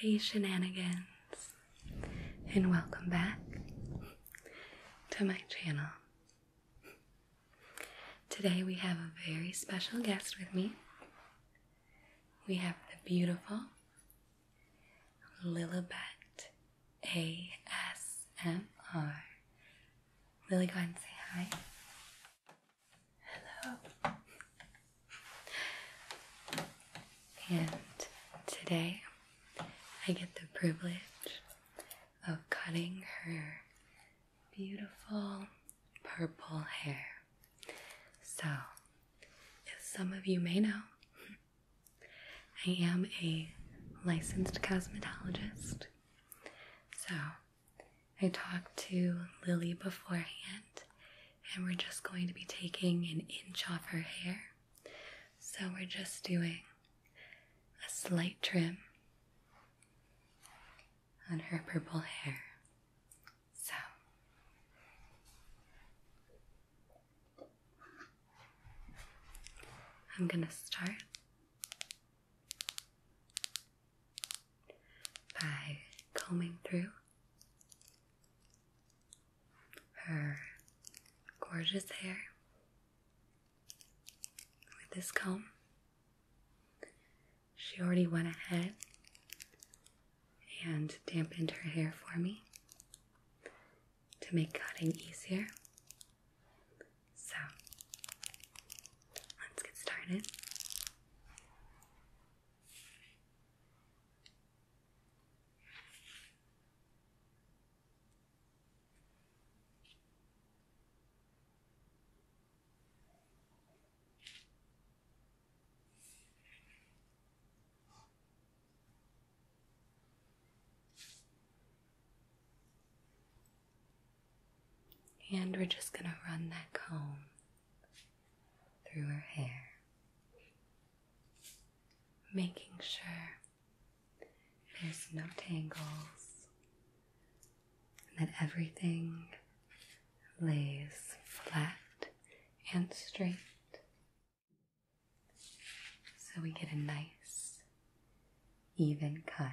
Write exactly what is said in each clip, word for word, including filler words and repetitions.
Hey Shan-anigans, and welcome back to my channel. Today we have a very special guest with me. We have the beautiful Lilibette A S M R. Lily, go ahead and say hi. Hello. And today I get the privilege of cutting her beautiful purple hair. So, as some of you may know, I am a licensed cosmetologist. So, I talked to Lily beforehand, and we're just going to be taking an inch off her hair. So, we're just doing a slight trim on her purple hair. So, I'm gonna start by combing through her gorgeous hair with this comb. She already went ahead and dampened her hair for me to make cutting easier. So, let's get started. And we're just gonna run that comb through her hair, making sure there's no tangles and that everything lays flat and straight, so we get a nice, even cut.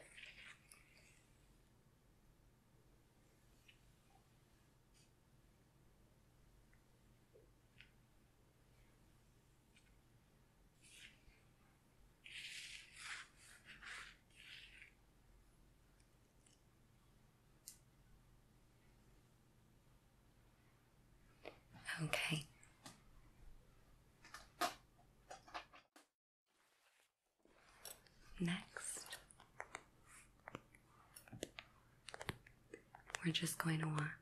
Okay. Next, we're just going to want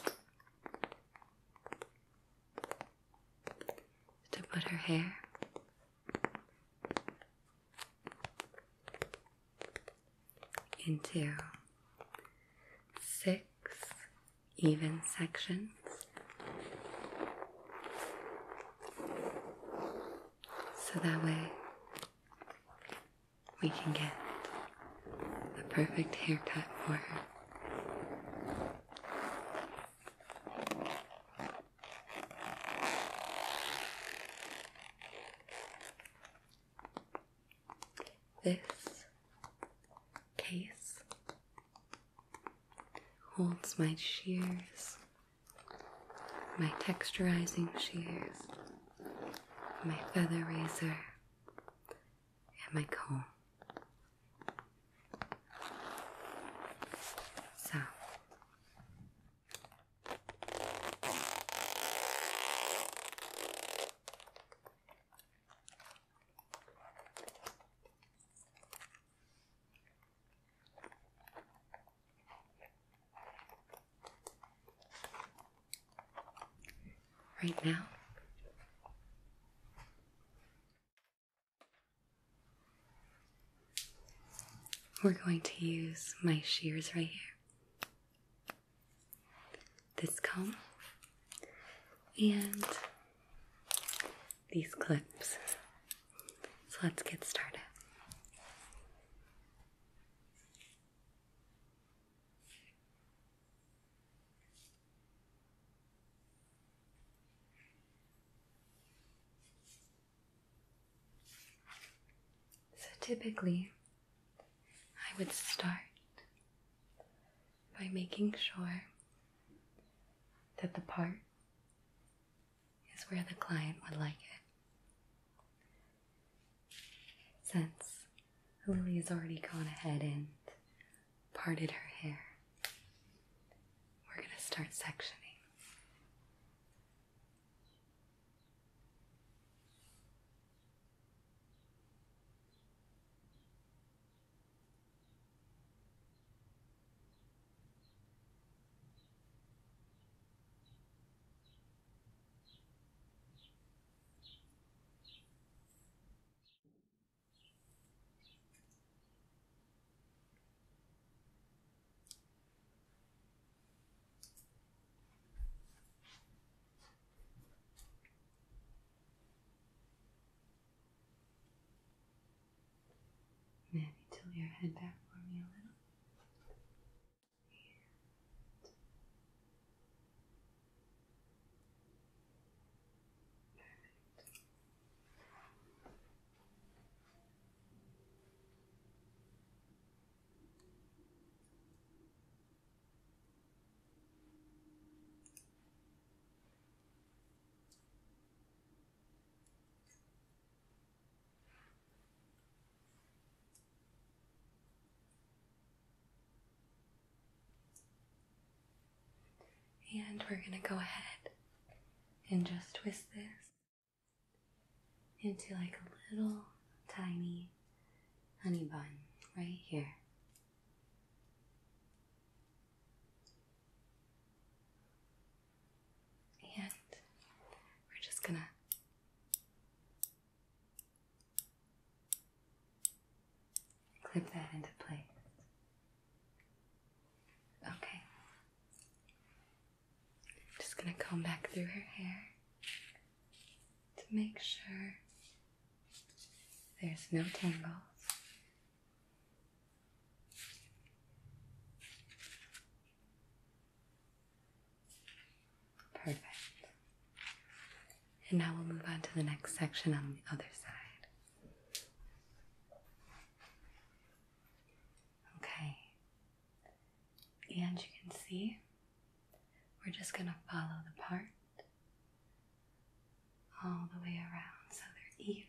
to put her hair into six even sections. So that way we can get the perfect haircut for her. This case holds my shears, my texturizing shears, my feather razor, and my comb. So, right now, we're going to use my shears right here, this comb, and these clips. So let's get started. So typically, I would start by making sure that the part is where the client would like it. Since Lily has already gone ahead and parted her hair, we're going to start sectioning. Maybe tilt your head back for me a little. And we're going to go ahead and just twist this into like a little tiny honey bun right here. And we're just going to clip that into place. Okay. Just gonna comb back through her hair to make sure there's no tangles. Perfect. And now we'll move on to the next section on the other side. Okay. And you can see we're just going to follow the part all the way around so they're even.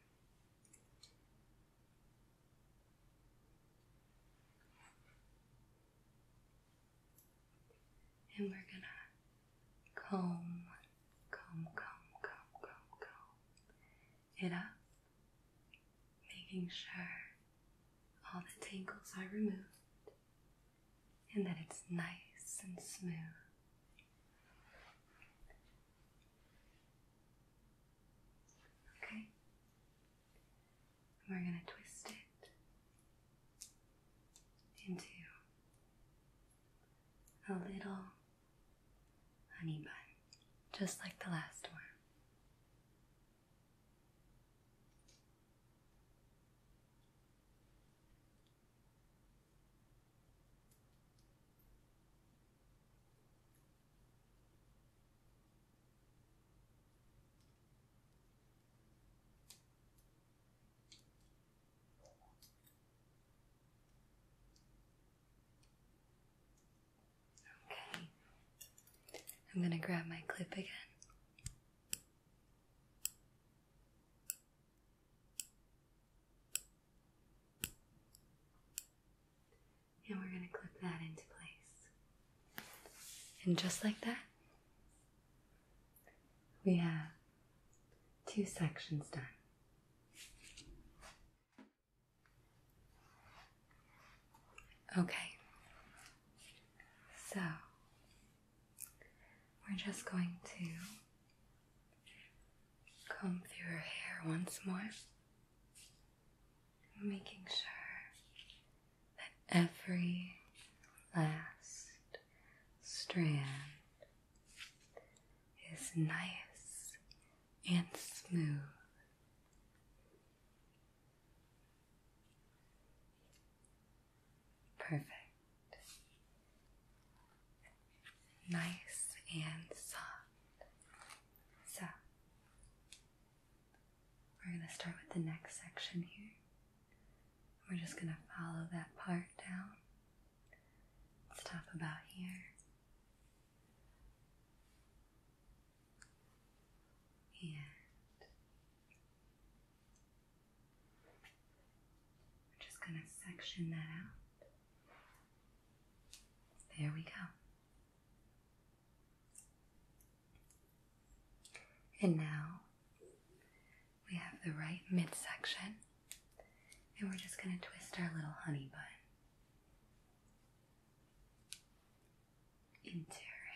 And we're going to comb, comb, comb, comb, comb, comb it up, making sure all the tangles are removed and that it's nice and smooth. Okay, we're going to twist it into a little honey bun, just like the last one. I'm going to grab my clip again. And we're going to clip that into place. And just like that, we have two sections done. Okay, so we're just going to comb through her hair once more, making sure that every last strand is nice and smooth. Perfect. Nice and soft. So, we're going to start with the next section here. We're just going to follow that part down. Stop about here. And we're just going to section that out. There we go. And now we have the right midsection, and we're just going to twist our little honey bun into her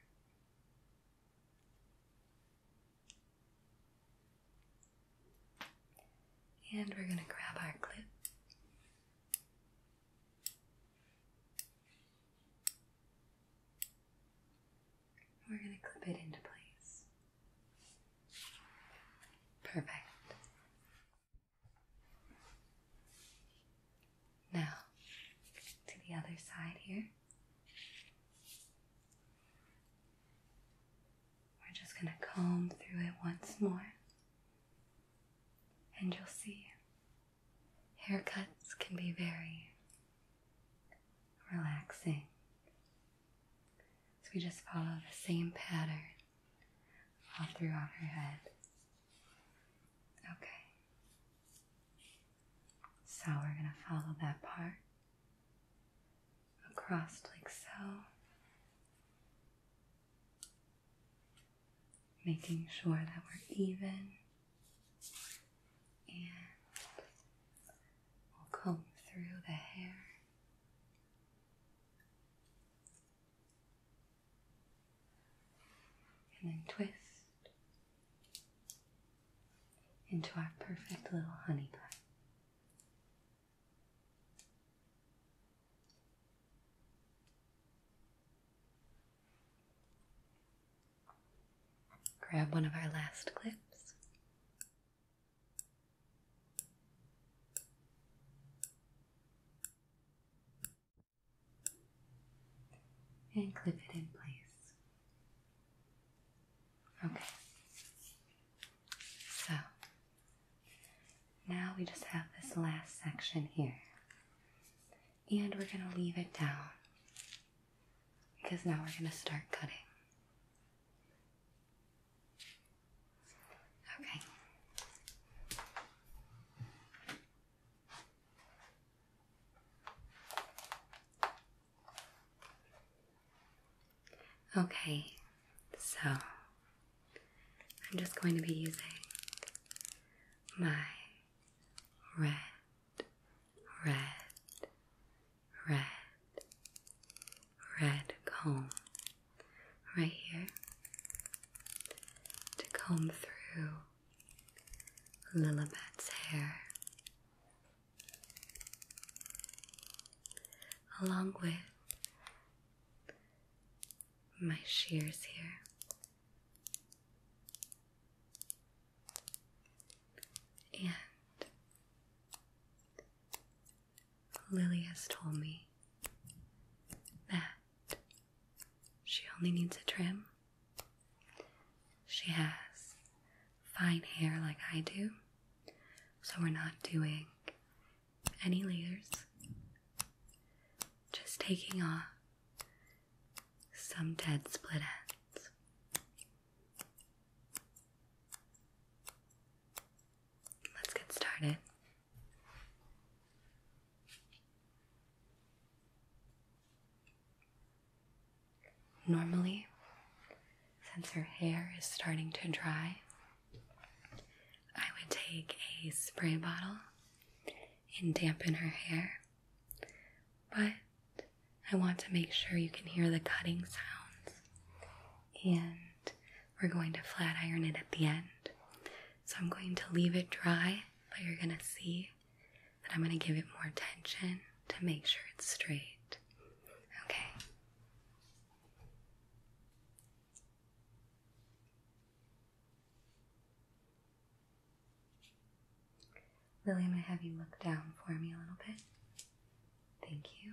hair. And we're going to grab our clip. We're going to clip it into place. Perfect. Now, to the other side here. We're just going to comb through it once more. And you'll see, haircuts can be very relaxing. So we just follow the same pattern all throughout her head. Okay. So we're going to follow that part across like so. Making sure that we're even. And we'll comb through the hair. And then twist into our perfect little honey bun. Grab one of our last clips. And clip it in place. Okay. So, now we just have this last section here. And we're going to leave it down. Because now we're going to start cutting. Okay. Okay, so I'm just going to be using my red, red, red, red comb right here to comb through Lilibette's hair, along with my shears here. And Lily has told me that she only needs a trim. She has fine hair like I do, so we're not doing any layers, just taking off some dead split ends. Let's get started. Normally, since her hair is starting to dry, I would take a spray bottle and dampen her hair, but I want to make sure you can hear the cutting sounds, and we're going to flat iron it at the end. So I'm going to leave it dry, but you're going to see that I'm going to give it more attention to make sure it's straight. Okay. Lily, I'm going to have you look down for me a little bit. Thank you.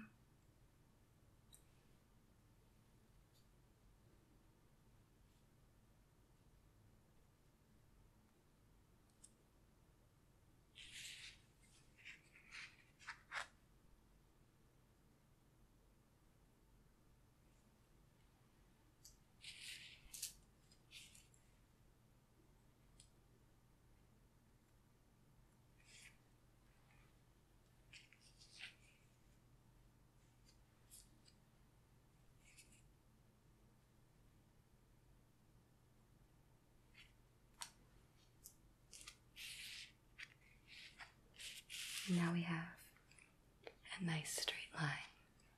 And now we have a nice straight line.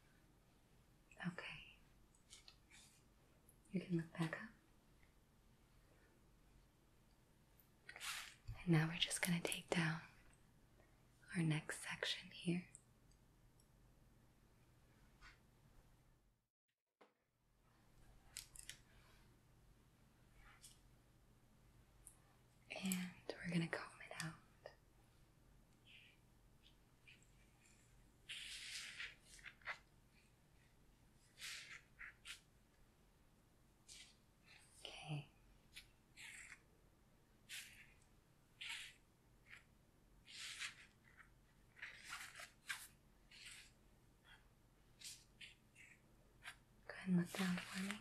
Okay. You can look back up. And now we're just going to take down our next section here. And we're going to comb it out. Okay. Go ahead and look down for me.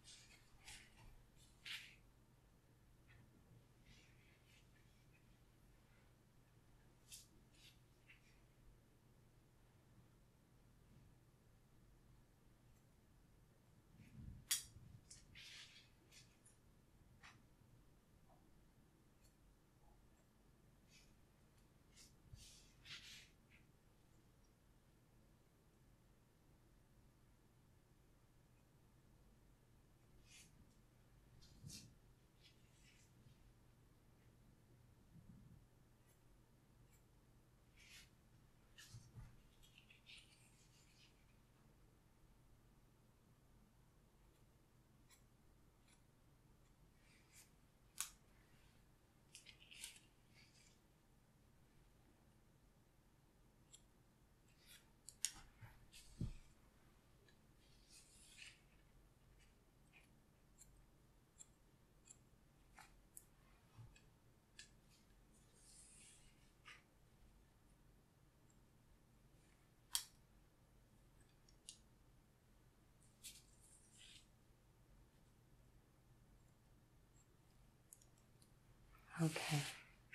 Okay.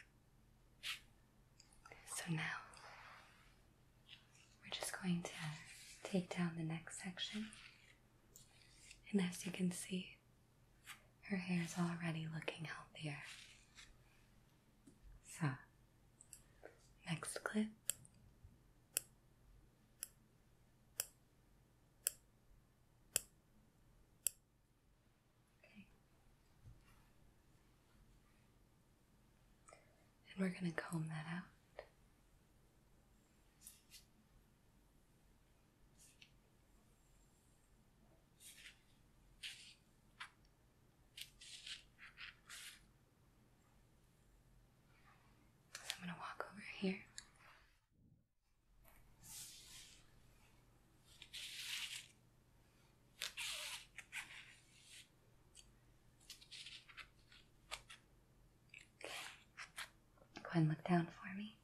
So now we're just going to take down the next section. And as you can see, her hair is already looking healthier. So, next clip. And we're going to comb that out. So I'm going to walk over here. Go ahead and look down for me.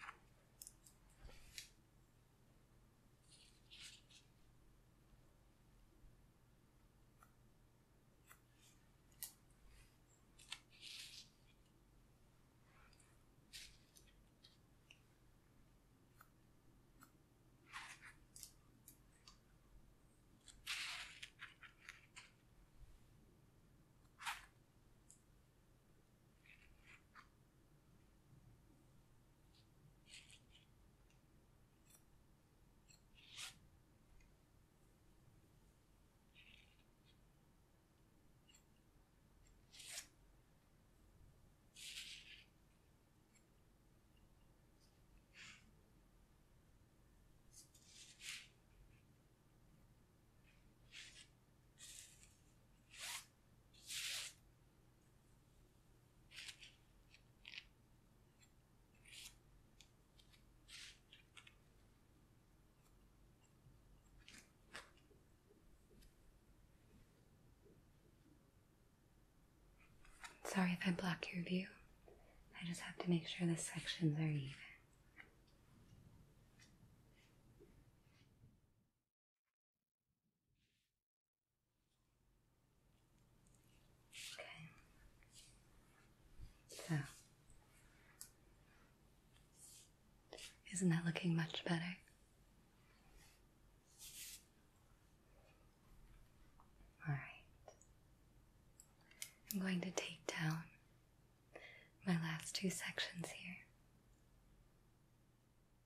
Sorry if I block your view. I just have to make sure the sections are even. Okay. So, isn't that looking much better? Alright. I'm going to take down my last two sections here.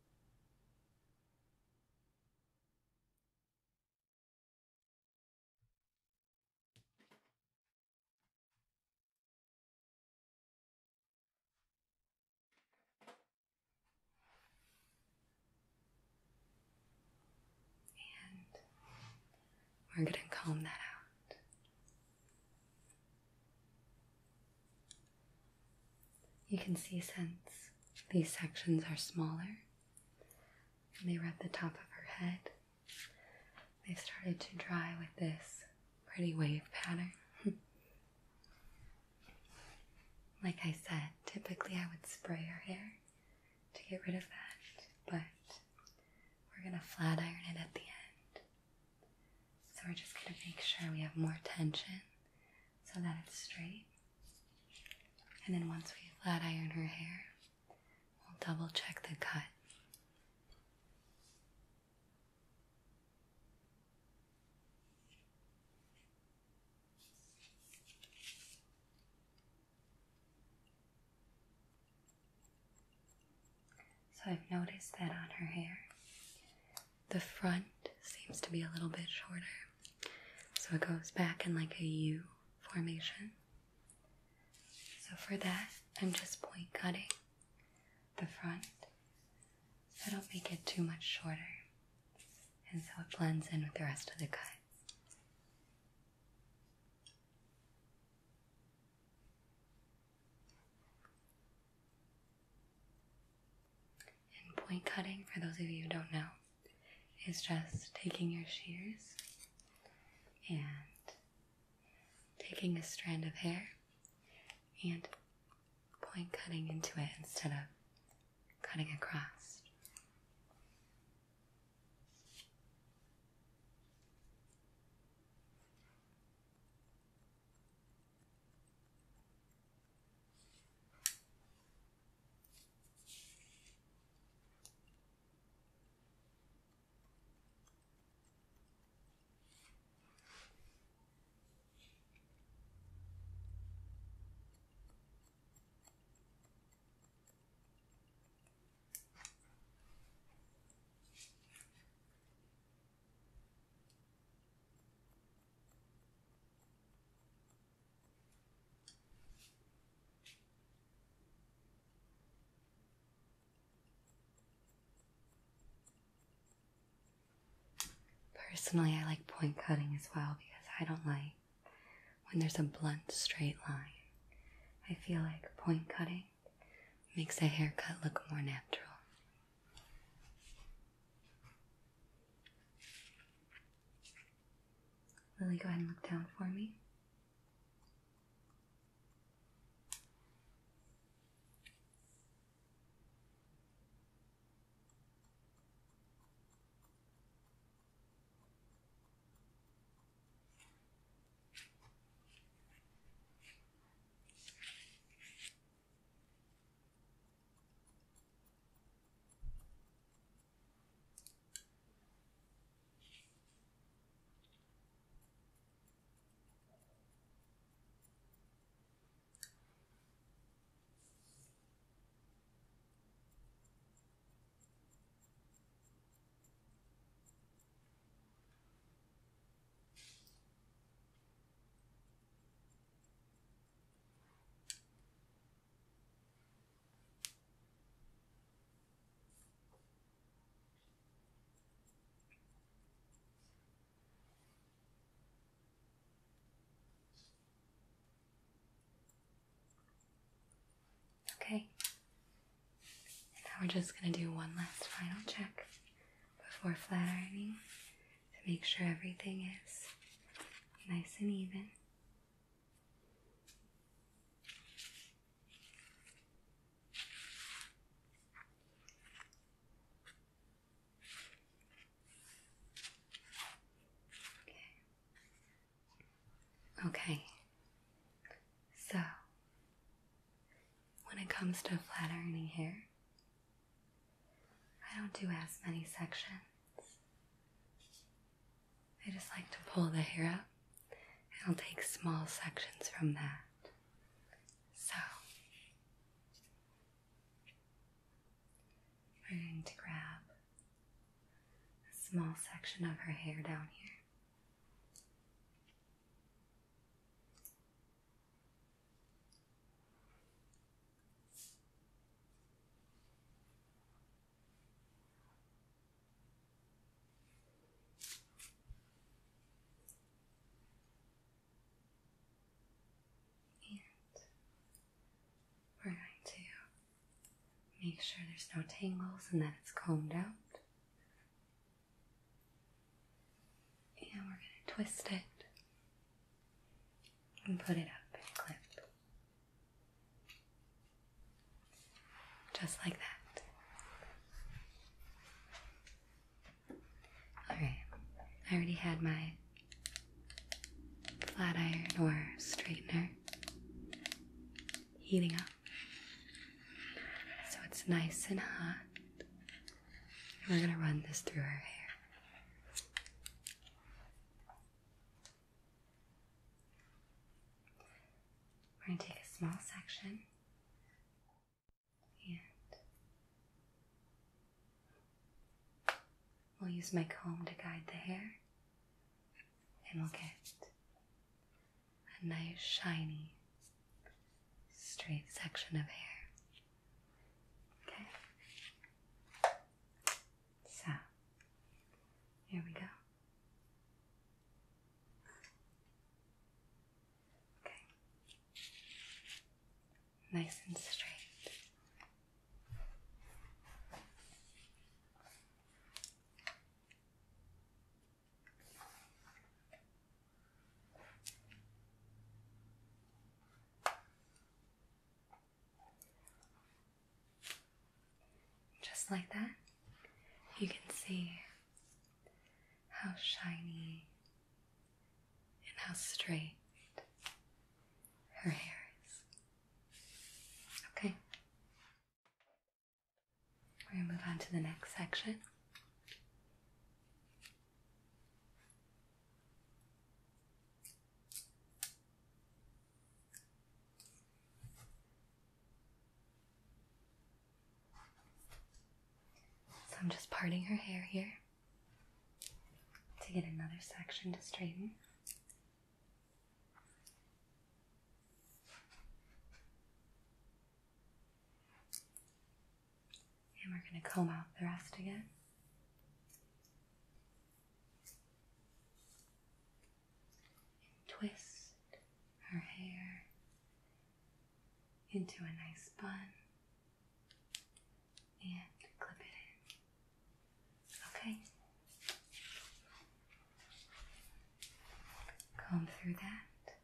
we're going to comb that out. You can see since these sections are smaller and they were at the top of her head, they started to dry with this pretty wave pattern. Like I said, typically I would spray her hair to get rid of that, but we're going to flat iron it at the end. So we're just going to make sure we have more tension so that it's straight. And then once we flat iron her hair, we'll double check the cut. So I've noticed that on her hair, the front seems to be a little bit shorter. So it goes back in like a U formation. So for that, I'm just point cutting the front so I don't make it too much shorter. And so it blends in with the rest of the cut. Point cutting, for those of you who don't know, is just taking your shears and taking a strand of hair and point cutting into it instead of cutting across. Personally, I like point cutting as well because I don't like when there's a blunt straight line. I feel like point cutting makes a haircut look more natural. Lily, go ahead and look down for me. Okay, and now we're just going to do one last final check before flat ironing to make sure everything is nice and even. Okay. Okay, so when it comes to flat ironing hair, I don't do as many sections. I just like to pull the hair up, and I'll take small sections from that. So, we're going to grab a small section of her hair down here. Make sure there's no tangles and that it's combed out. And we're going to twist it and put it up and clip. Just like that. Alright, I already had my flat iron or straightener heating up. So it's nice and hot. And we're going to run this through her hair. We're going to take a small section and we'll use my comb to guide the hair, and we'll get a nice shiny straight section of hair. Okay, so here we go. Nice and straight. Just like that, you can see how shiny and how straight her hair is. Okay. We're going to move on to the next section. So I'm just parting her hair here to get another section to straighten. And we're going to comb out the rest again. And twist her hair into a nice bun. And clip it in. Okay. Comb through that.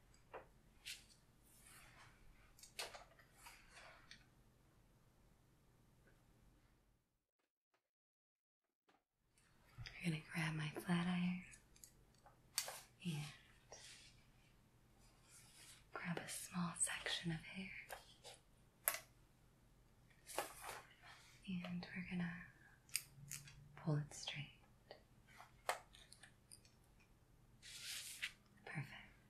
I'm going to grab my flat iron and grab a small section of hair. And we're going to pull it straight. Perfect.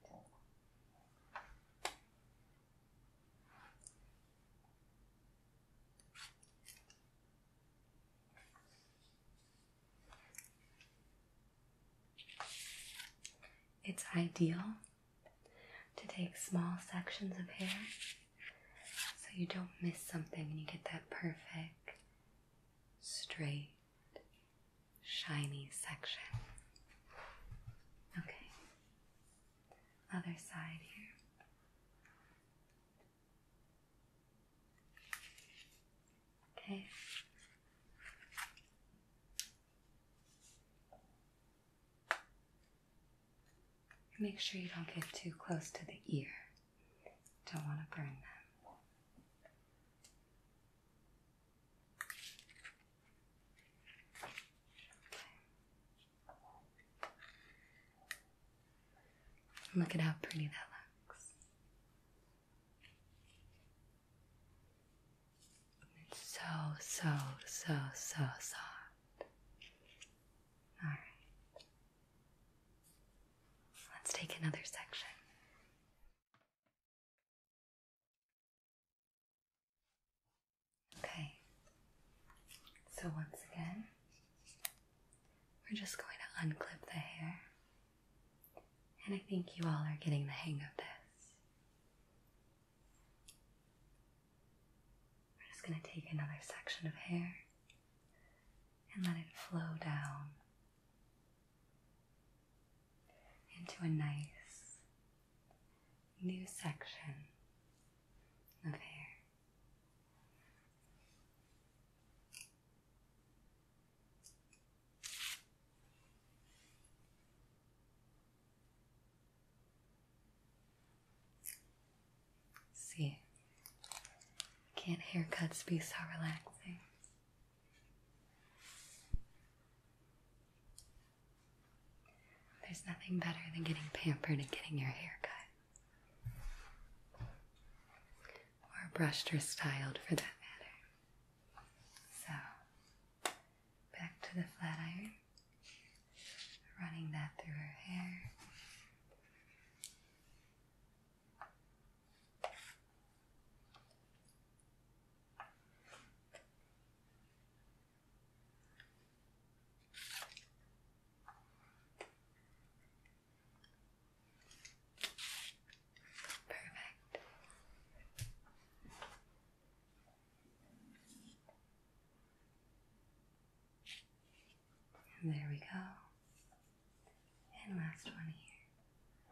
It's ideal to take small sections of hair so you don't miss something and you get that perfect, straight, shiny section. Okay, other side here. Okay. Make sure you don't get too close to the ear. Don't want to burn them. Okay. Look at how pretty that looks. It's so, so, so, so soft. All right. Let's take another section. Okay, so once again, we're just going to unclip the hair, and I think you all are getting the hang of this. We're just going to take another section of hair and let it flow down into a nice new section of hair. can't haircuts be so relaxing? There's nothing better than getting pampered and getting your hair cut. Or brushed or styled for that matter. So, back to the flat iron. Running that through her hair. And there we go. And last one here.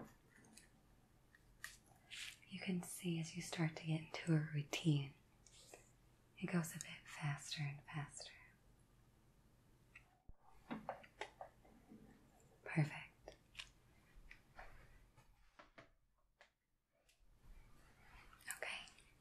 You can see as you start to get into a routine, it goes a bit faster and faster. Perfect. Okay.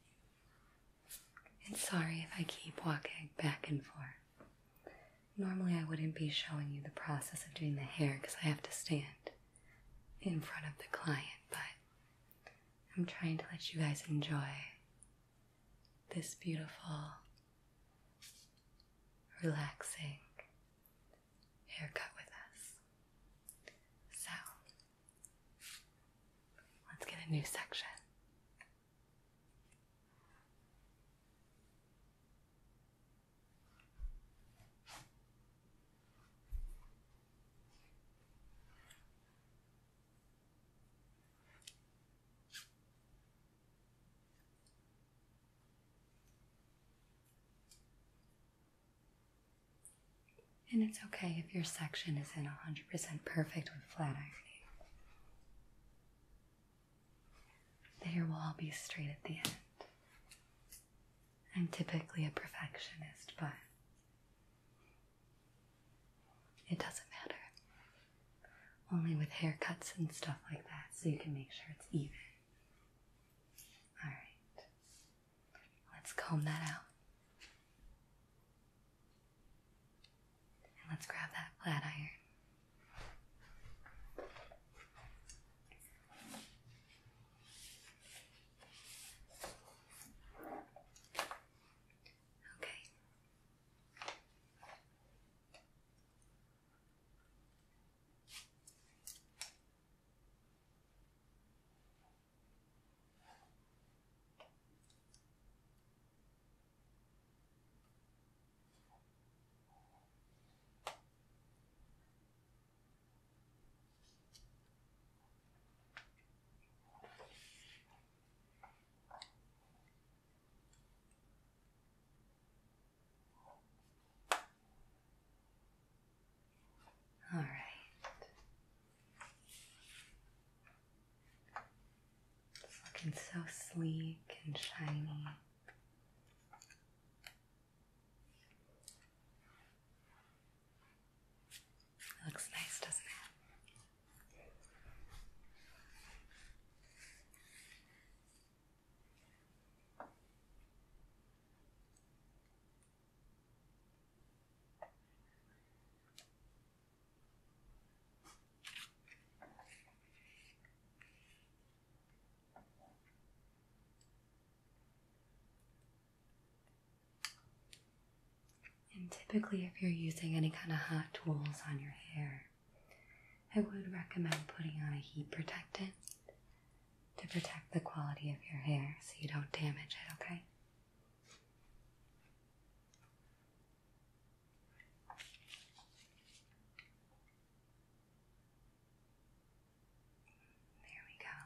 And sorry if I keep walking back and forth. Normally I wouldn't be showing you the process of doing the hair because I have to stand in front of the client, but I'm trying to let you guys enjoy this beautiful, relaxing haircut with us. So, let's get a new section. And it's okay if your section isn't one hundred percent perfect with flat ironing. The hair will all be straight at the end. I'm typically a perfectionist, but it doesn't matter. Only with haircuts and stuff like that, so you can make sure it's even. Alright, let's comb that out. And let's grab that flat iron. All right. It's looking so sleek and shiny. It looks nice, doesn't it? And typically, if you're using any kind of hot tools on your hair, I would recommend putting on a heat protectant to protect the quality of your hair so you don't damage it, okay? There we go.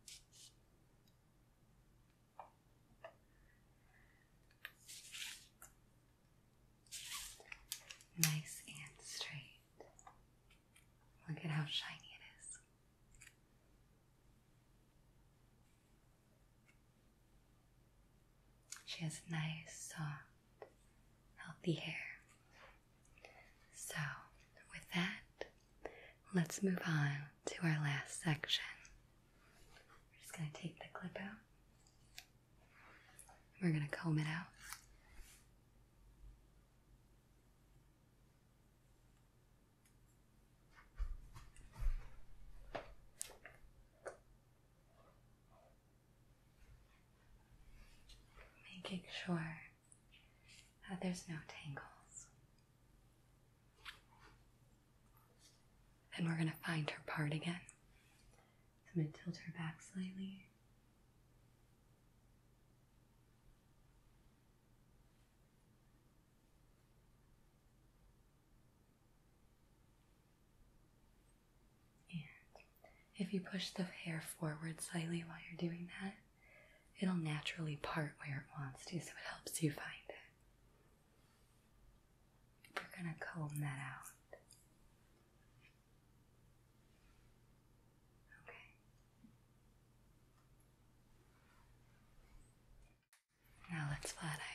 Nice and straight. Look at how shiny it is. She has nice, soft, healthy hair. So, with that, let's move on to our last section. We're just going to take the clip out. we're going to comb it out. Making sure that there's no tangles. Then we're going to find her part again. So I'm going to tilt her back slightly. And if you push the hair forward slightly while you're doing that, it'll naturally part where it wants to, so it helps you find it. We're going to comb that out. Okay. Now let's flat iron.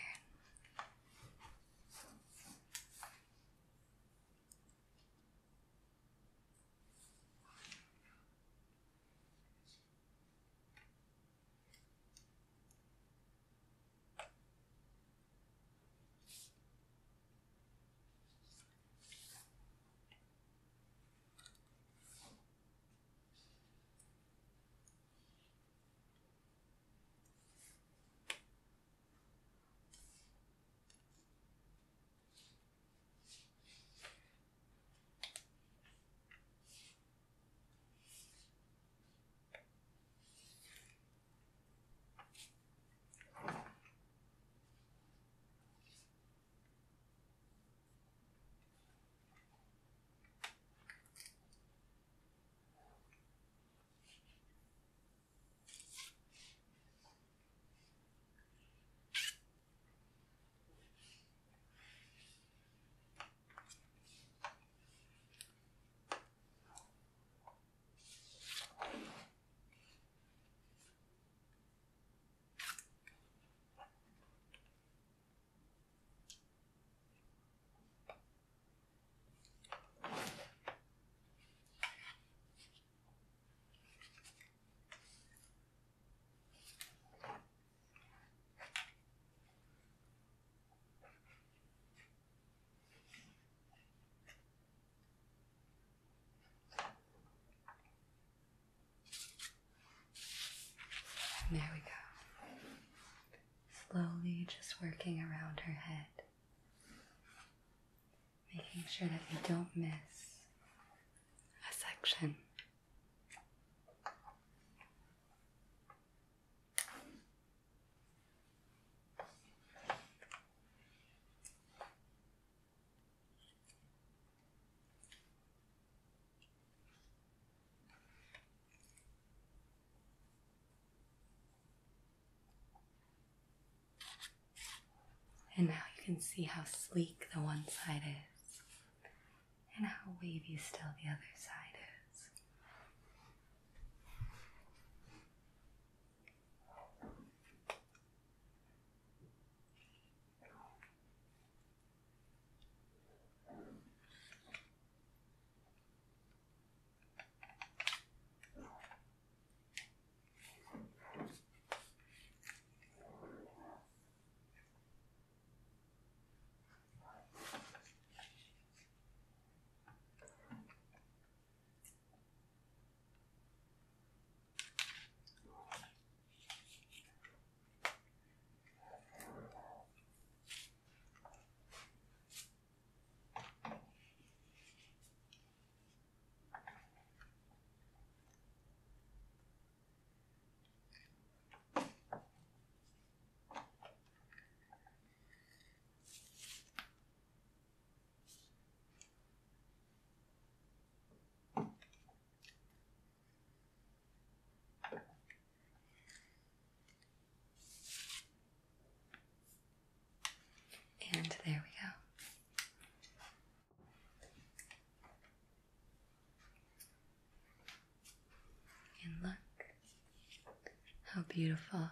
There we go. Slowly just working around her head, making sure that we don't miss a section. And now you can see how sleek the one side is, and how wavy still the other side is. And there we go. And look how beautiful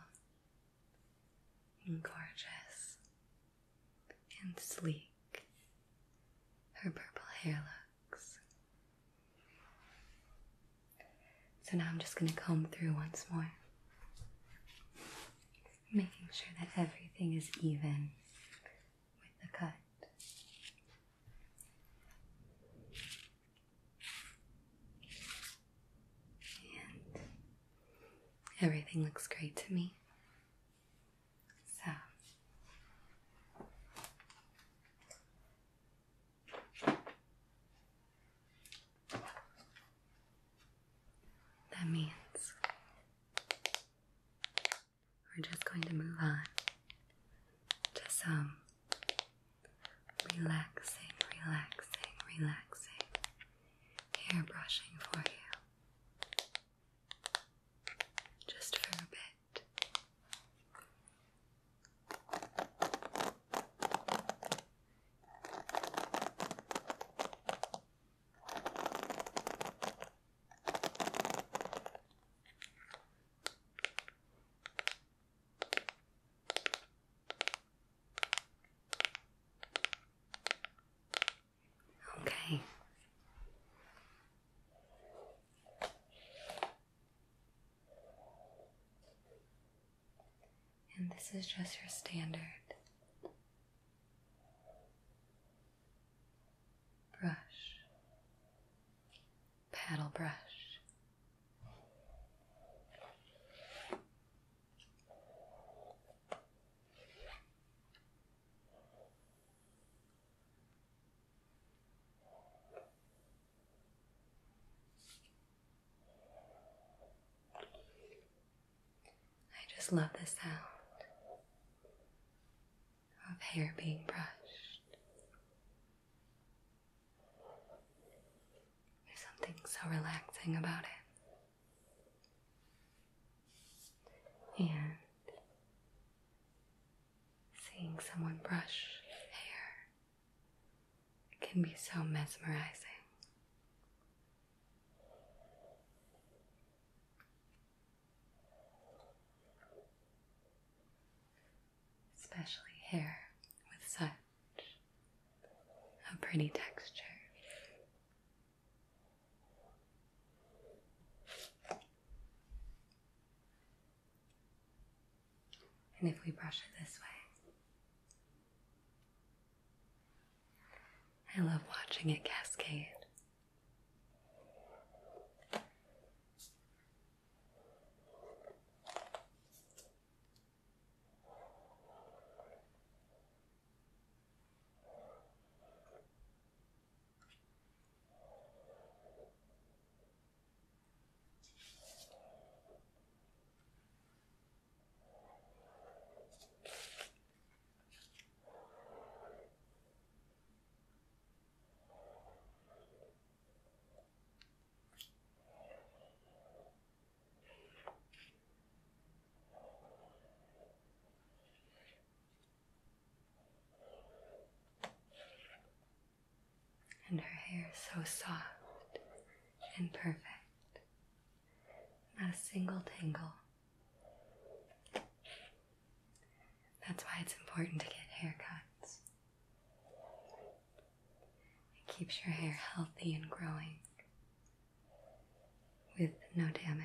and gorgeous and sleek her purple hair looks. So now I'm just going to comb through once more, making sure that everything is even with the cut. And everything looks great to me. So, that means we're just going to move on to some relaxing, relaxing, relaxing hair brushing for you. Just for a bit. Okay. And this is just your standard brush, paddle brush. I just love the sound of hair being brushed. There's something so relaxing about it. And seeing someone brush hair can be so mesmerizing. Especially hair with such a pretty texture. And if we brush it this way, I love watching it cascade. And her hair is so soft and perfect. Not a single tingle. That's why it's important to get haircuts. It keeps your hair healthy and growing with no damage.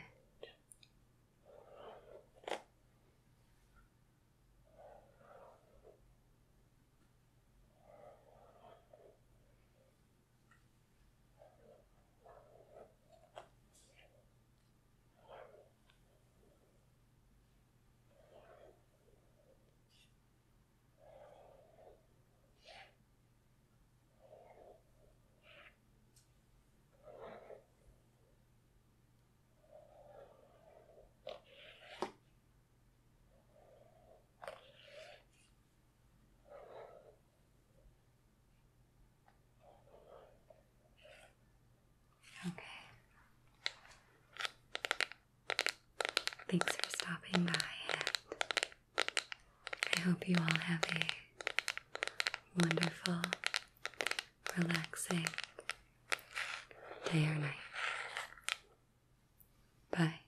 Okay. Thanks for stopping by, and I hope you all have a wonderful, relaxing day or night. Bye.